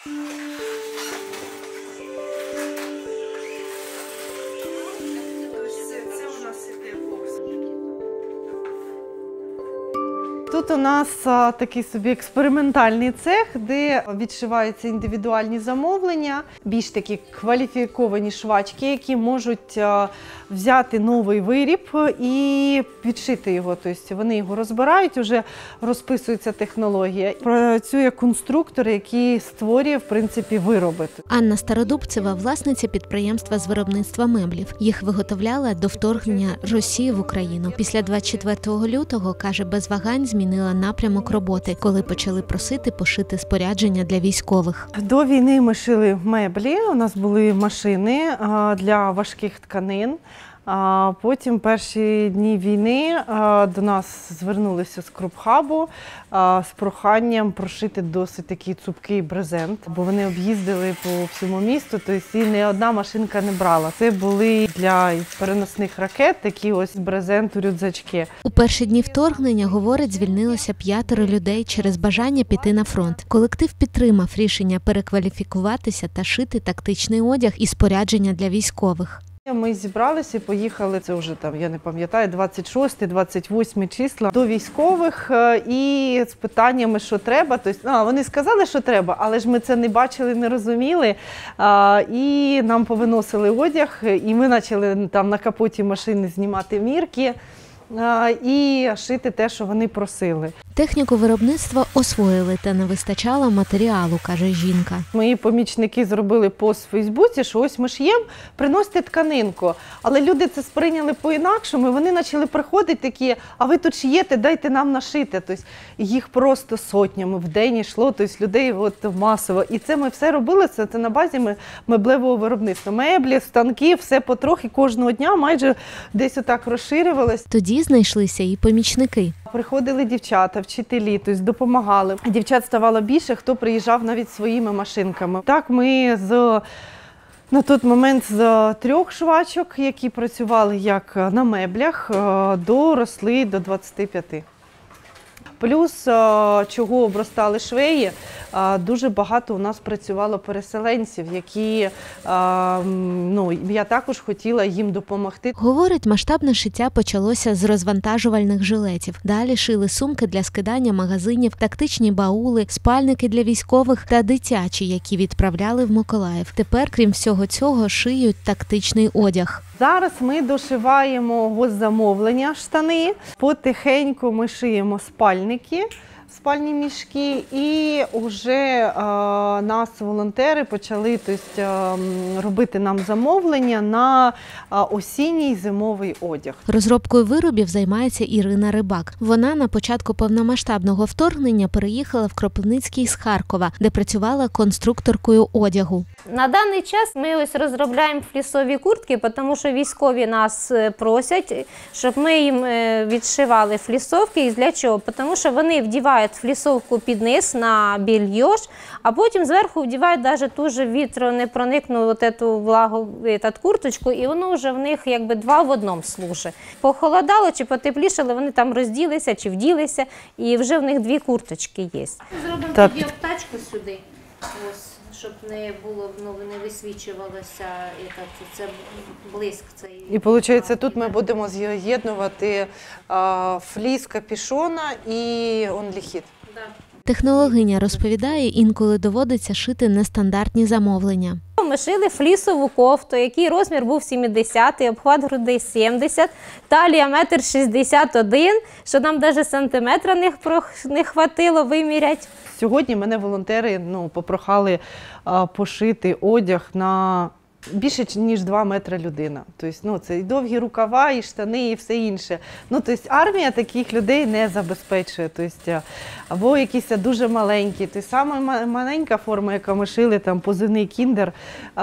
Тут у нас такий собі експериментальний цех, де відшиваються індивідуальні замовлення, більш такі кваліфіковані швачки, які можуть взяти новий виріб і підшити його. Тобто вони його розбирають, вже розписується технологія. Працює конструктор, який створює, в принципі, вироби. Анна Стародубцева – власниця підприємства з виробництва меблів. Їх виготовляла до вторгнення Росії в Україну. Після 24 лютого, каже, без вагань змінила напрямок роботи, коли почали просити пошити спорядження для військових. До війни ми шили меблі, у нас були машини для важких тканин. Потім перші дні війни до нас звернулися з Крупхабу з проханням прошити досить такий цупкий брезент, бо вони об'їздили по всьому місту, тобто і не одна машинка не брала. Це були для переносних ракет такі ось брезент-рюкзачки. У перші дні вторгнення, говорить, звільнилося 5 людей через бажання піти на фронт. Колектив підтримав рішення перекваліфікуватися та шити тактичний одяг і спорядження для військових. Ми зібралися і поїхали, це вже там, я не пам'ятаю, 26-28 числа, до військових і з питаннями, що треба. Тобто, вони сказали, що треба, але ж ми це не бачили, не розуміли. І нам повиносили одяг, і ми почали там на капоті машини знімати мірки і шити те, що вони просили. Техніку виробництва освоїли, та не вистачало матеріалу, каже жінка. Мої помічники зробили пост в Фейсбуці, що ось ми ш'ємо, приносите тканинку. Але люди це сприйняли по-інакшому, і вони почали приходити такі, а ви тут шиєте, дайте нам нашити. Тобто їх просто сотнями в день йшло, тобто людей масово. І це ми все робили, це на базі меблевого виробництва. Меблі, станки, все потрохи, кожного дня майже десь отак розширювалось. Тоді знайшлися і помічники. Приходили дівчата, вчителі, тобто допомагали. Дівчат ставало більше, хто приїжджав навіть своїми машинками. Так ми на той момент з 3 швачок, які працювали як на меблях, доросли до 25. Плюс, чого обростали швеї, дуже багато у нас працювало переселенців, які, я також хотіла їм допомогти. Говорить, масштабне шиття почалося з розвантажувальних жилетів. Далі шили сумки для скидання магазинів, тактичні баули, спальники для військових та дитячі, які відправляли в Миколаїв. Тепер, крім всього цього, шиють тактичний одяг. Зараз ми дошиваємо госзамовлення, штани. Потихеньку ми шиємо спальники, спальні мішки, і вже нас волонтери почали робити нам замовлення на осінній зимовий одяг. Розробкою виробів займається Ірина Рибак. Вона на початку повномасштабного вторгнення переїхала в Кропивницький з Харкова, де працювала конструкторкою одягу. На даний час ми ось розробляємо флісові куртки, тому що військові нас просять, щоб ми їм відшивали флісовки. І для чого? Тому що вони вдівають флісовку під низ на бельйош, а потім зверху вдівають навіть ту ж вітронепроникну влагу курточку, і воно вже в них якби 2 в 1 служить. Похолодало чи потеплішало, вони там розділися чи вділися, і вже в них 2 курточки є. Зробимо тоді обтачку сюди. Ось. Щоб не було, не висвічувалося, це блиск. І виходить, тут ми будемо з'єднувати фліс капюшона і онліхіт. Технологиня розповідає, інколи доводиться шити нестандартні замовлення. Ми шили флісову кофту, який розмір був 70, обхват грудей 70, талія 1,61 м, що нам навіть сантиметра не хватило виміряти. Сьогодні мене волонтери попрохали пошити одяг на більше, ніж 2 метри людина. Тобто, це і довгі рукава, і штани, і все інше. Тобто, армія таких людей не забезпечує. Тобто, або якісь дуже маленькі. Тобто, саме маленька форма, яку ми шили, там позивний кіндер,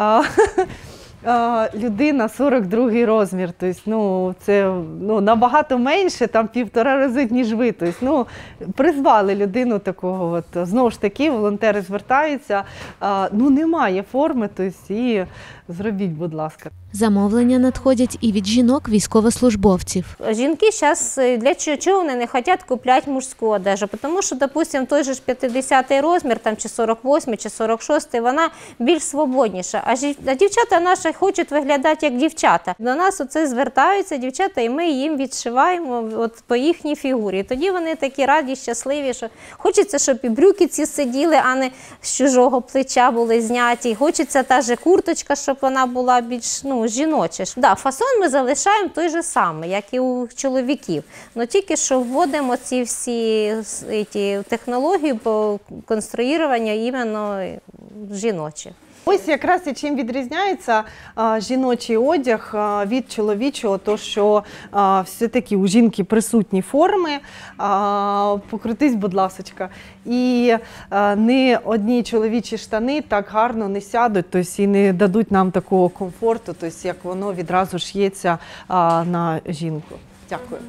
людина 42-й розмір. Тобто, це набагато менше, там 1,5 рази, ніж ви. Тобто, призвали людину такого. Знову ж таки, волонтери звертаються, немає форми, тобто, і зробіть, будь ласка. Замовлення надходять і від жінок-військовослужбовців. Жінки зараз для чого вони не хочуть купляти мужську одежу? Тому що, допустимо, той же ж 50-й розмір, там, чи 48-й, чи 46-й, вона більш свободніша. А дівчата наші хочуть виглядати як дівчата. До нас оце звертаються дівчата, і ми їм відшиваємо от по їхній фігурі. Тоді вони такі раді, щасливі, що хочеться, щоб і брюки ці сиділи, а не з чужого плеча були зняті. Хочеться та же курточка, щоб вона була більш жіноча. Да, фасон ми залишаємо той же самий, як і у чоловіків. Но тільки що вводимо ці всі технології по конструюванню іменно жіночі. Ось якраз і чим відрізняється жіночий одяг від чоловічого, то що все-таки у жінки присутні форми, покрутись, будь ласочка, і не одні чоловічі штани так гарно не сядуть, тобто і не дадуть нам такого комфорту, тобто як воно відразу ш'ється на жінку. Дякую.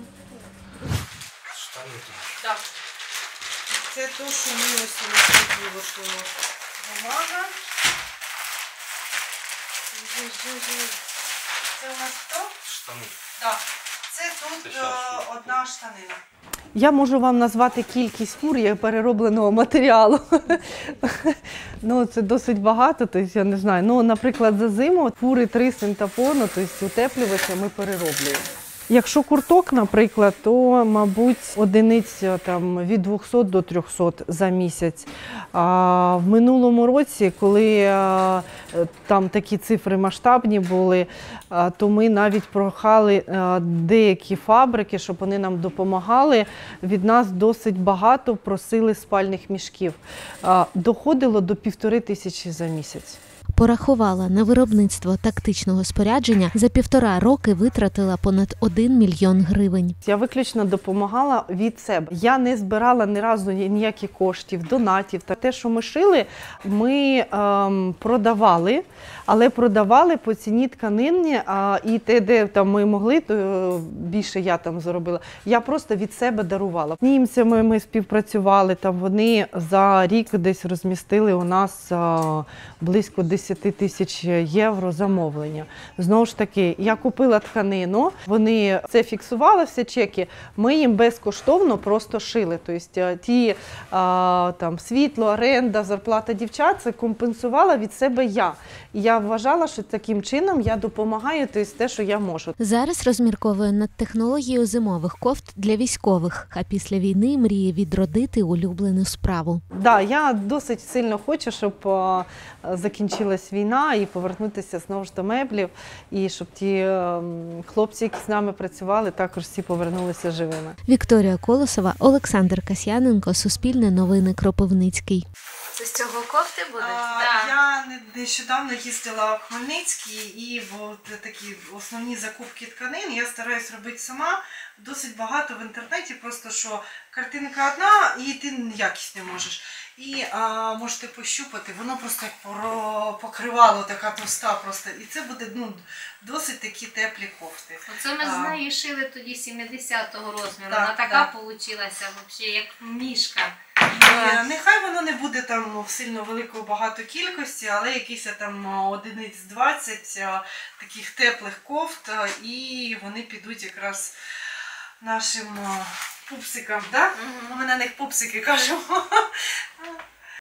Так. Це те, що ми ось розповіли, бумага. Це у нас хто? Штани. Так. Це тут одна штанина. Я можу вам назвати кількість фур переробленого матеріалу. Це досить багато, тобто я не знаю. Наприклад, за зиму фури 3 синтепону, тобто утеплювача ми перероблюємо. Якщо курток, наприклад, то, мабуть, одиниць там, від 200 до 300 за місяць. В минулому році, коли там такі цифри масштабні були, то ми навіть прохали деякі фабрики, щоб вони нам допомагали. Від нас досить багато просили спальних мішків. Доходило до 1500 за місяць. Порахувала, на виробництво тактичного спорядження за 1,5 роки витратила понад 1 мільйон гривень. Я виключно допомагала від себе. Я не збирала ні разу ніяких коштів, донатів. Те, що ми шили, ми продавали, але продавали по ціні тканини, і те, де там ми могли, то більше я там заробила. Я просто від себе дарувала. З німцями ми співпрацювали, там вони за рік десь розмістили у нас близько 10 тисяч євро замовлення. Знову ж таки, я купила тканину, вони це фіксували, всі чеки, ми їм безкоштовно просто шили. Тобто ті там, світло, оренда, зарплата дівчат, це компенсувала від себе я. І я вважала, що таким чином я допомагаю, тобто те, що я можу. Зараз розмірковує над технологією зимових кофт для військових, а після війни мріє відродити улюблену справу. Так, я досить сильно хочу, щоб закінчилась війна і повернутися знову ж до меблів, і щоб ті хлопці, які з нами працювали, також всі повернулися живими. Вікторія Колосова, Олександр Касьяненко, Суспільне новини, Кропивницький. Це з цього кофти будуть? Я нещодавно їздила в Хмельницький, і такі основні закупки тканин я стараюсь робити сама. Досить багато в інтернеті, просто що картинка одна і ти якість не можеш. І можете пощупати, воно просто як покривало, така товста просто. І це буде досить такі теплі кофти. Оце ми з нею шили тоді 70-го розміру. Так, вона така получилася, взагалі, як мішка. Нехай воно не буде там сильно великої багато кількості, але якісь там одиниць 20 таких теплих кофт, і вони підуть якраз нашим пупсикам, так? Ми на них пупсики кажемо.